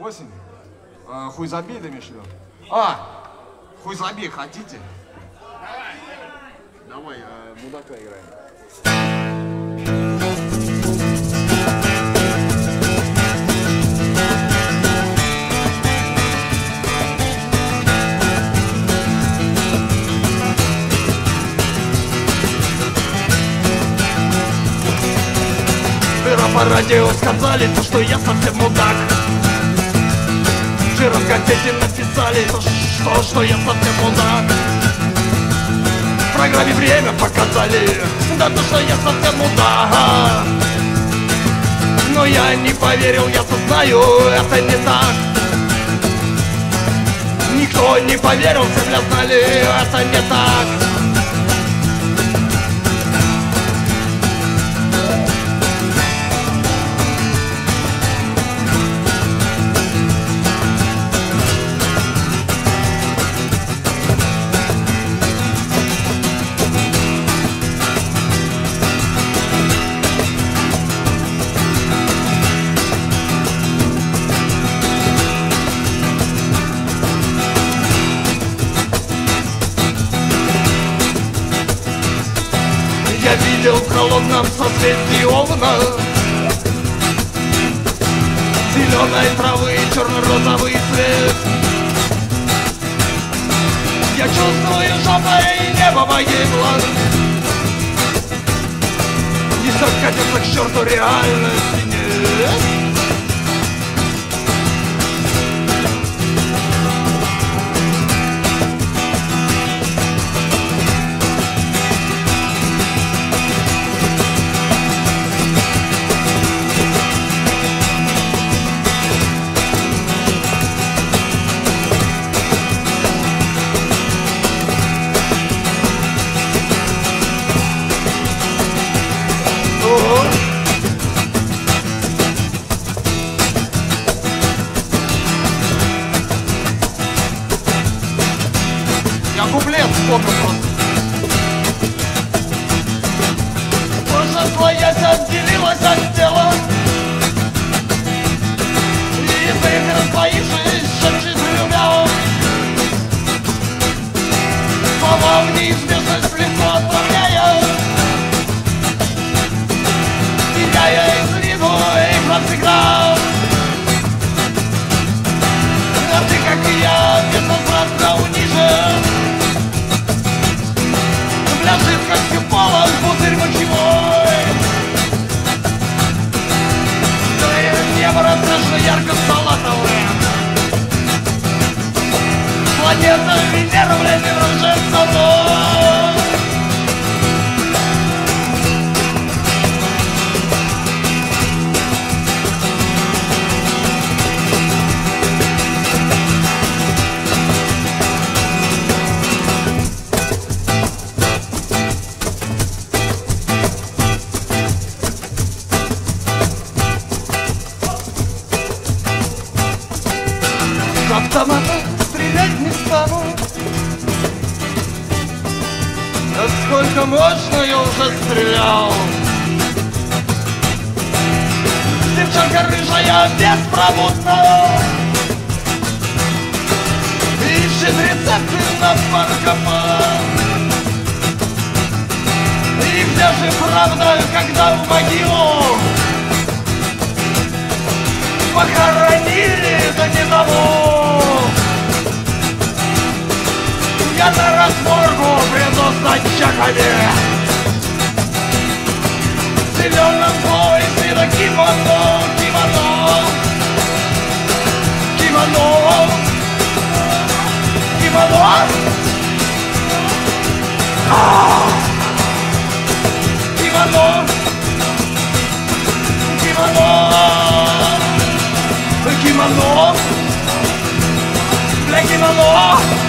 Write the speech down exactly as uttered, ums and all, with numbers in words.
Восемь? А, хуй забей, да, имеешь в виду? А, хуй забей, хотите? Давай, а, мудака играем. По радио сказали, то, что я совсем мудак. Жиром в газете написали, то, что, что я совсем мудак. В программе время показали, да то, что я совсем мудак. Но я не поверил, я-то знаю, это не так. Никто не поверил, земля знали, это не так. Я видел в холодном созвездии Овна зеленой травы и черно-розовый цвет. Я чувствую, жопой небо погибло, не скатится к черту реальности, нет. Я куплет вспомнил просто. Душа твоя отделилась от тела, и язык раздвоившись, шепчет любя. Слова в неизбежность в лицо отправляя, теряя из виду их навсегда. А ты, как и я, безвозвратно унижен. Для жидкости пола пузырь мочевой. Твое небо расцвечено ярко-салатовое. Планета Венера, блядь, рожет со мной. С автомата стрелять не стану. Да сколько можно, я уже стрелял. Девчонка рыжая, беспробудная, ищет рецепты на паркомат. И где же правда, когда в могилу похоронили, да не того. Я на разборку приду с ночаками, в зеленом поясе да кимоно, кимоно, кимоно, кимоно, кимоно, кимоно, кимоно, бля, кимоно.